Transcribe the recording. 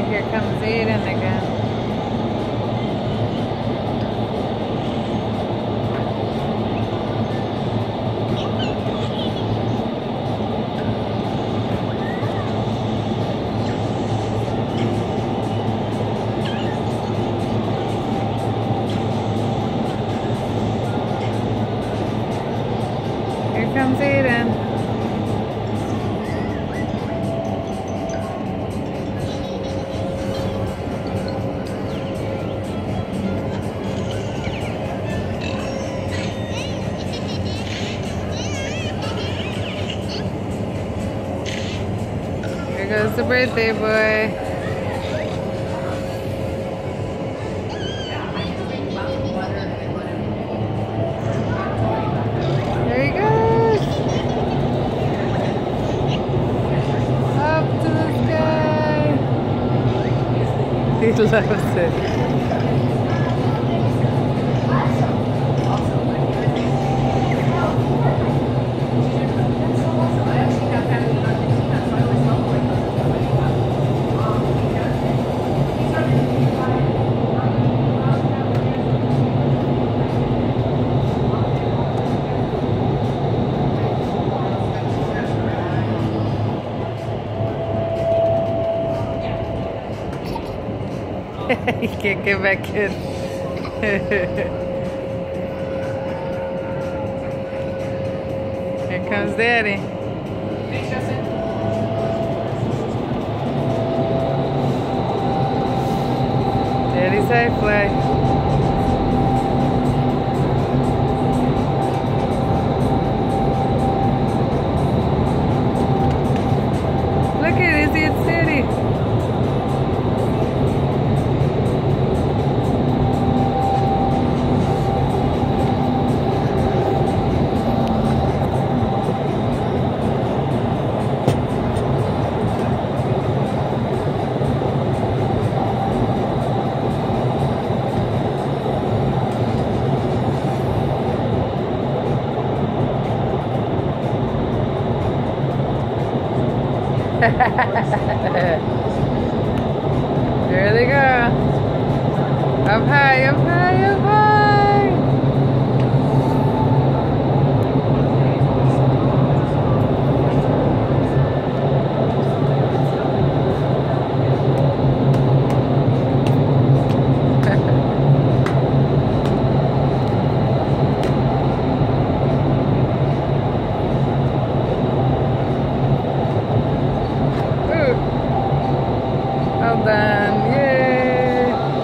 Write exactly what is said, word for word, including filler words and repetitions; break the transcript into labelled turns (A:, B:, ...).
A: Here comes Aiden again. Here comes Aiden. Here goes the birthday boy. There he goes. Up to the sky. He loves it. He can't get back in. Here comes Daddy.
B: Thanks, Justin.
A: Daddy's high fly. Look at it, is he steady? There they go. Up high, up high, up high.